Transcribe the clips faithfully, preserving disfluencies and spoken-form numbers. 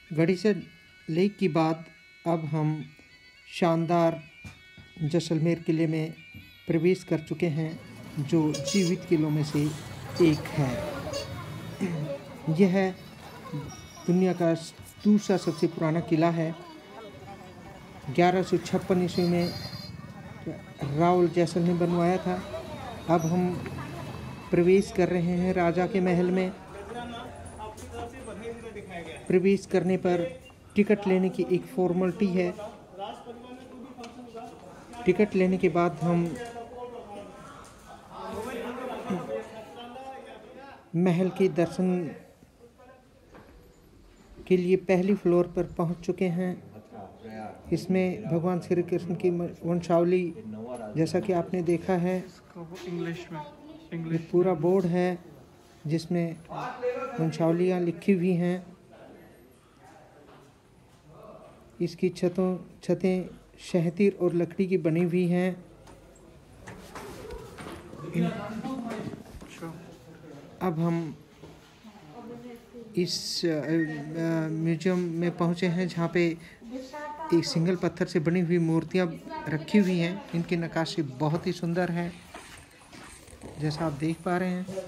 Gadisar lake की बात अब हम शानदार जैसलमेर किले में प्रवेश कर चुके हैं, जो जीवित किलों में से एक है। यह दुनिया का दूसरा सबसे पुराना किला है। ग्यारह सौ छप्पन ईस्वी में रावल जैसल ने बनवाया था। अब हम प्रवेश कर रहे हैं राजा के महल में। प्रवेश करने पर टिकट लेने की एक फॉर्मेलिटी है। टिकट लेने के बाद हम महल के दर्शन के लिए पहली फ्लोर पर पहुंच चुके हैं। इसमें भगवान श्री कृष्ण की वंशावली, जैसा कि आपने देखा है, इंग्लिश में इंग्लिश पूरा बोर्ड है जिसमें वंशावलियाँ लिखी हुई हैं। इसकी छतों छतें शहतीर और लकड़ी की बनी हुई हैं। अब हम इस म्यूजियम में पहुंचे हैं, जहां पे एक सिंगल पत्थर से बनी हुई मूर्तियां रखी हुई हैं। इनकी नक्काशी बहुत ही सुंदर है, जैसा आप देख पा रहे हैं।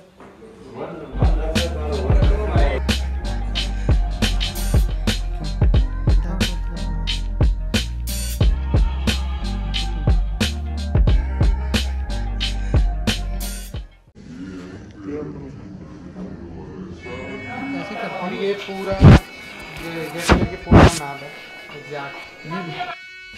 और ये पूरा ये जैसलमेर के पूरा नाम है एग्जैक्ट।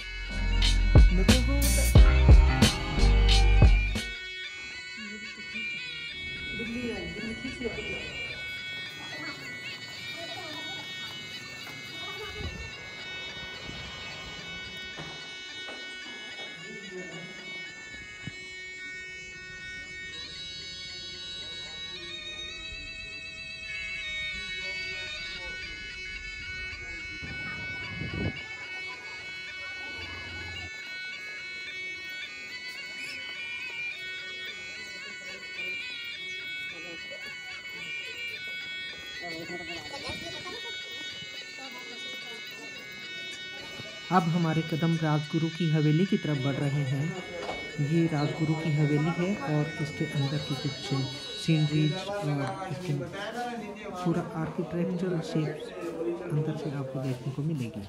अब हमारे कदम राजगुरु की हवेली की तरफ बढ़ रहे हैं। ये राजगुरु की हवेली है और इसके अंदर की कुछ सीनरीज और इसके पूरा आर्किटेक्चरल शेप अंदर से आपको देखने को मिलेगी।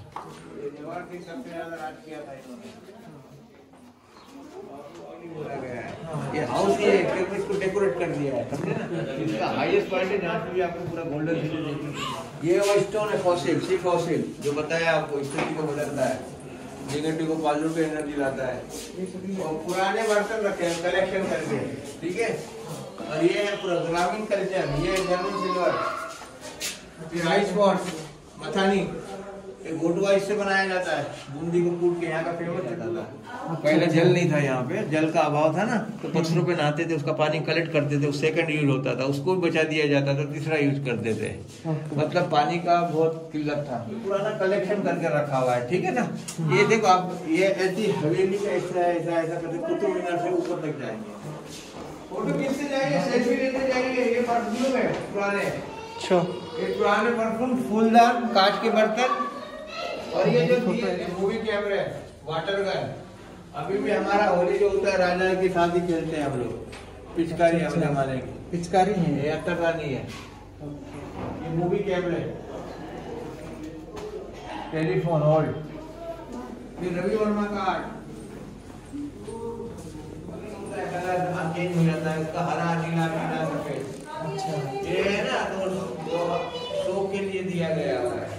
ये हाउस ये इसको डेकोरेट कर दिया है, समझे ना। इसका हाईएस्ट पॉइंट है जहाँ पे भी आपको पूरा गोल्डन सिटी देखने को। ये वो स्टोन है फॉसिल, सी फॉसिल, जो बताया आपको स्थिति को बदलता है, नेगेटिव को पॉजिटिव पे एनर्जी लाता है। और पुराने बर्तन रखे हैं कलेक्शन करके, ठीक है। और ये है पूरा ग्रामीण कल्चर, ये जर्मन सिल्वर, फिर राइस पॉट, मथानी, एक गोटुआ इससे बनाया जाता है, बूंदी को कूट के। यहाँ का फेमस रहता था। पहले जल नहीं था यहाँ पे, जल का अभाव था ना, तो पत्थरों पे नहाते थे, उसका पानी कलेक्ट करते थे, सेकंड यूज होता था, उसको भी बचा दिया जाता था, तीसरा यूज करते थे। मतलब पानी का बहुत किल्लत था। पुराना कलेक्शन करके रखा हुआ है, ठीक है ना। ये देखो आप, ये ऐसी हवेली का ऐसा ऐसा ऐसा करके कुतुब मीनार से ऊपर तक जाएंगे। फोटो खींचते जाएंगे, सेल्फी लेते जाएंगे। ये परफ्यूम है पुराने, ये पुराने परफ्यूम, फूलदान, कांच के बर्तन। और ये जो मूवी कैमरे, वाटर गन, अभी भी हमारा होली जो होता है राजा की शादी खेलते हैं हम लोग। पिचकारी है हमारे की, पिचकारी है, ये अत्तरदानी है। ये मूवी कैमरे, टेलीफोन होल्ड, ये रवि वर्मा का आर्ट। कलर चेंज हो जाता है उसका, हरा, नीला, पीला, सफेद। अच्छा, ये है ना, तो शो के लिए दिया गया हुआ है।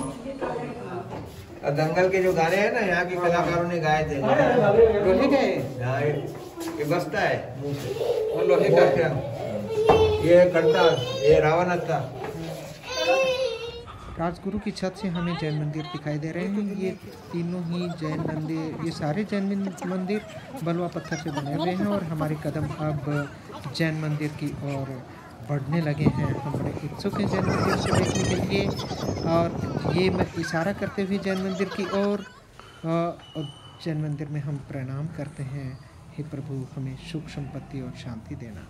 और दंगल के जो गाने हैं ना, यहाँ के कलाकारों ने गाए थे। लोहे का है, हाँ, ये बसता है मुंह से, और लोहे का है। ये करता, ये रावण था। राजगुरु की छत से हमें जैन मंदिर दिखाई दे रहे हैं। ये तीनों ही जैन मंदिर, ये सारे जैन मंदिर बलुआ पत्थर से बने हुए हैं। और हमारे कदम अब जैन मंदिर की ओर बढ़ने लगे हैं। हम बड़े उत्सुक हैं जैन मंदिर से देखने के लिए, और ये मैं इशारा करते हुए जैन मंदिर की ओर, और जैन मंदिर में हम प्रणाम करते हैं। हे प्रभु, हमें सुख संपत्ति और शांति देना।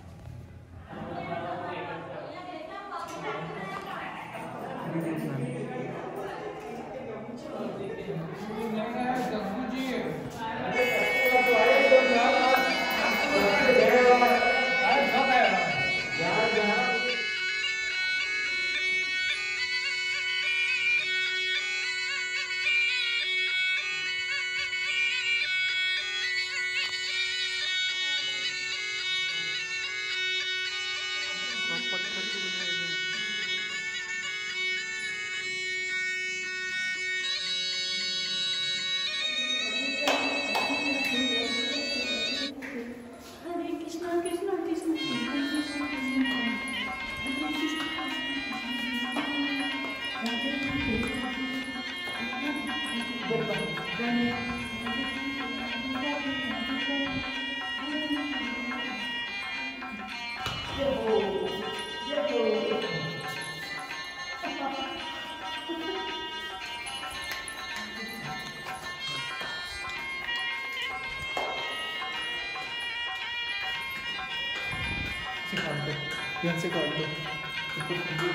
यहाँ से काट दो।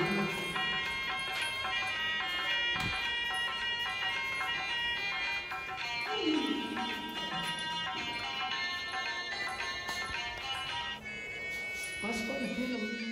बस को इतनी लंबी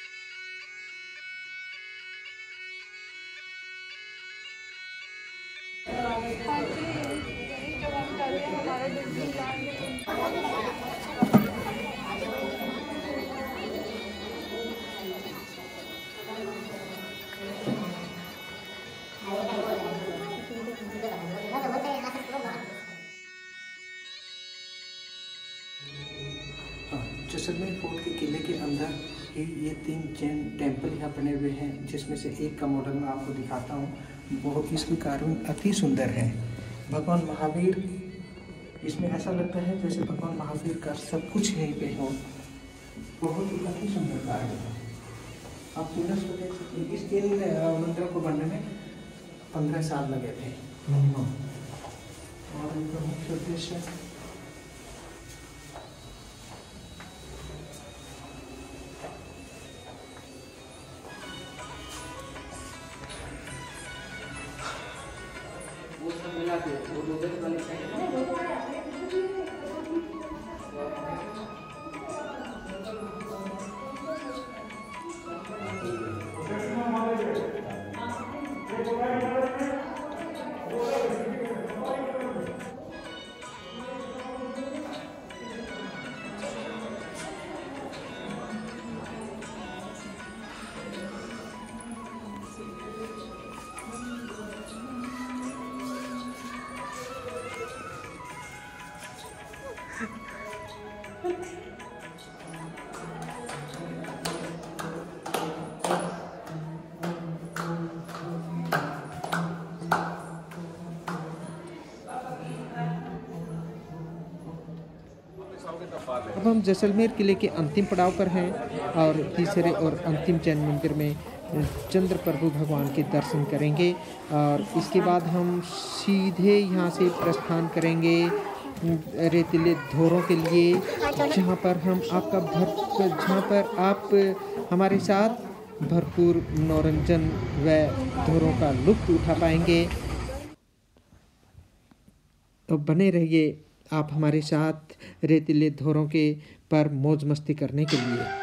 जैसलमेर फोर्ट के किले के अंदर ही ये तीन जैन टेम्पल यहाँ बने हुए हैं, जिसमें से एक का मॉडल मैं आपको दिखाता हूँ। बहुत इसकी कार्विंग अति सुंदर है। भगवान महावीर, इसमें ऐसा लगता है जैसे भगवान महावीर का सब कुछ यहीं पे हो। बहुत ही अति सुंदर कार्य है। आप पिलर्स को देख सकते हैं। इस तीन मंदिरों को बनने में पंद्रह साल लगे थे मिनिमम। और इनका मुख्य उद्देश्य अब हम जैसलमेर किले के अंतिम पड़ाव पर हैं और तीसरे और अंतिम जैन मंदिर में चंद्र प्रभु भगवान के दर्शन करेंगे। और इसके बाद हम सीधे यहाँ से प्रस्थान करेंगे रेतीले धोरों के लिए, जहाँ पर हम आपका भर जहाँ पर आप हमारे साथ भरपूर मनोरंजन व धोरों का लुत्फ उठा पाएंगे। तो बने रहिए आप हमारे साथ रेतीले धोरों के पर मौज मस्ती करने के लिए।